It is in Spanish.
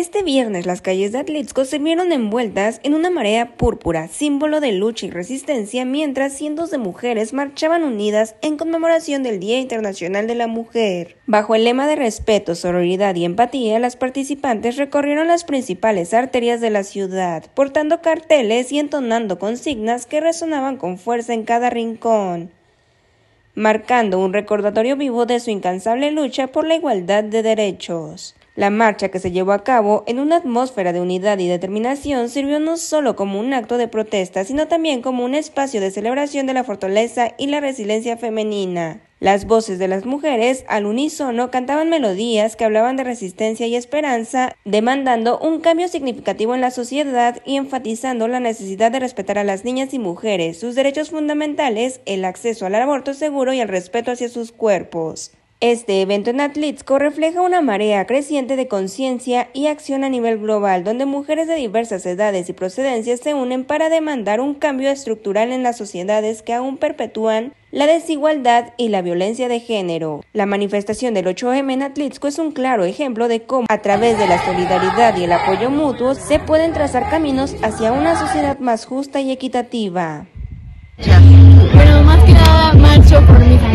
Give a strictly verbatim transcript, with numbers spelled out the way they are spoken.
Este viernes las calles de Atlixco se vieron envueltas en una marea púrpura, símbolo de lucha y resistencia, mientras cientos de mujeres marchaban unidas en conmemoración del Día Internacional de la Mujer. Bajo el lema de respeto, sororidad y empatía, las participantes recorrieron las principales arterias de la ciudad, portando carteles y entonando consignas que resonaban con fuerza en cada rincón, marcando un recordatorio vivo de su incansable lucha por la igualdad de derechos. La marcha, que se llevó a cabo en una atmósfera de unidad y determinación, sirvió no solo como un acto de protesta, sino también como un espacio de celebración de la fortaleza y la resiliencia femenina. Las voces de las mujeres, al unísono, cantaban melodías que hablaban de resistencia y esperanza, demandando un cambio significativo en la sociedad y enfatizando la necesidad de respetar a las niñas y mujeres, sus derechos fundamentales, el acceso al aborto seguro y el respeto hacia sus cuerpos. Este evento en Atlixco refleja una marea creciente de conciencia y acción a nivel global, donde mujeres de diversas edades y procedencias se unen para demandar un cambio estructural en las sociedades que aún perpetúan la desigualdad y la violencia de género. La manifestación del ocho eme en Atlixco es un claro ejemplo de cómo, a través de la solidaridad y el apoyo mutuo, se pueden trazar caminos hacia una sociedad más justa y equitativa. Bueno, más que nada marcho por mi